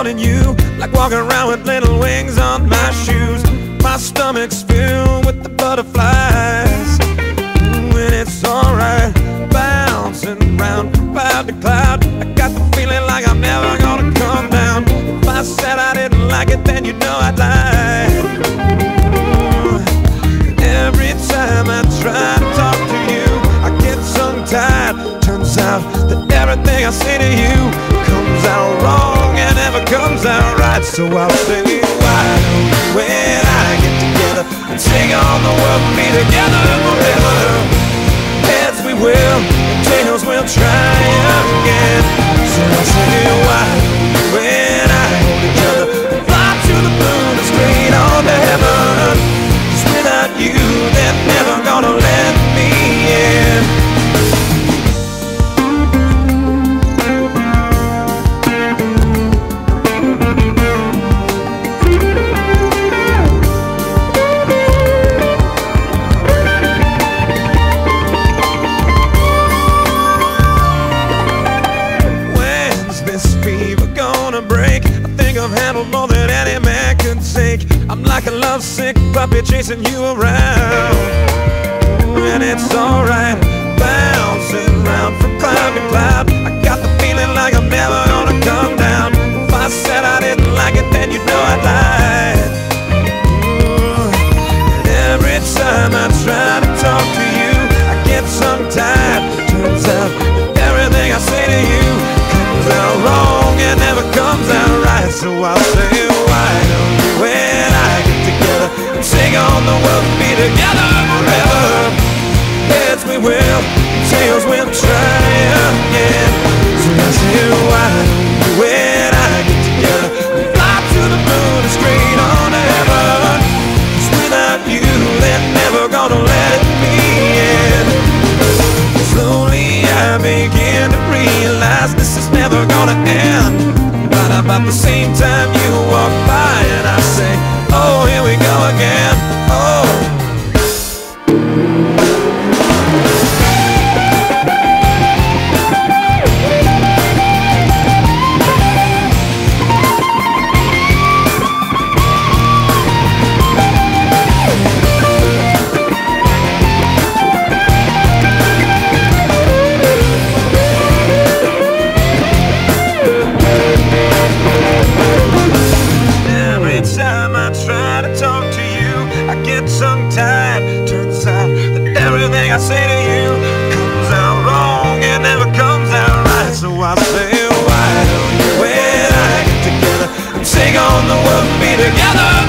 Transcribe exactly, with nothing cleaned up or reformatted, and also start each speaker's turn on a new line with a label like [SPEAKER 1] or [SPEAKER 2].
[SPEAKER 1] wanting you, like walking around with little wings on my shoes. My stomach's filled with the butterflies, and it's alright, bouncing round from cloud to cloud. I got the feeling like I'm never gonna come down. If I said I didn't like it, then you know I'd lie. Every time I try to talk to you, I get tongue-tied. Turns out that everything I say to you comes out wrong and never comes out right. So I'll say, why don't you and I get together and sing on the world and be together forever? Heads we will, and tails we'll try again. So I'll say, why don't you and I hold each other and fly to the moon and straight on to heaven? 'Cause without you, they're never gonna let me in. I've handled more than any man could take. I'm like a lovesick puppy chasing you around, and it's alright, bouncing around from cloud to cloud. I got the feeling like I'm never gonna come down. If I said I didn't like it, then you know I'd lie. And every time I try to talk to you, I get tongue-tied. Turns out that everything I say to you comes out wrong and never comes out right. So I'll say, why don't you and I get together and sing on the world and be together forever? Heads we will, tails we'll try again. So I say, why don't you and I get together and fly to the moon and straight on to heaven? 'Cause without you, they're never gonna let me in. Slowly I begin to realize this is never gonna end. But about the same time you walk by and I say, oh, here we go again, oh. Tongue-tied. Turns out that everything I say to you comes out wrong and never comes out right. So I say, why don't you and I get together and sing on the world and be together?